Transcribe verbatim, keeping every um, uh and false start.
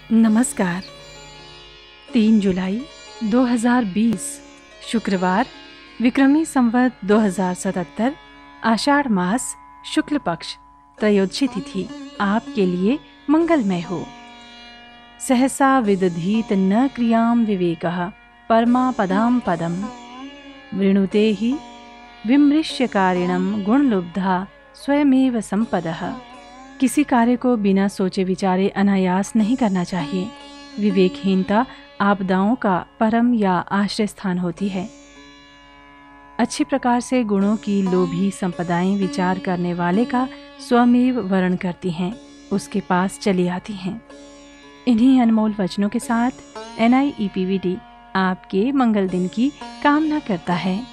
नमस्कार। तीन जुलाई दो हज़ार बीस शुक्रवार, विक्रमी संवत दो हज़ार सतहत्तर, आषाढ़ मास, शुक्ल पक्ष, त्रयोदशी तिथि आपके लिए मंगलमय हो। सहसा विदधीत न क्रियां विवेकः परमा पदां पदम वृणुते हि विमृश्यकारिणं गुणलुब्धा स्वयमेव संपदः। किसी कार्य को बिना सोचे विचारे अनायास नहीं करना चाहिए। विवेकहीनता आपदाओं का परम या आश्रय स्थान होती है। अच्छी प्रकार से गुणों की लोभी संपदाएं विचार करने वाले का स्वमेव वर्ण करती हैं, उसके पास चली आती हैं। इन्हीं अनमोल वचनों के साथ N I E P V D आपके मंगल दिन की कामना करता है।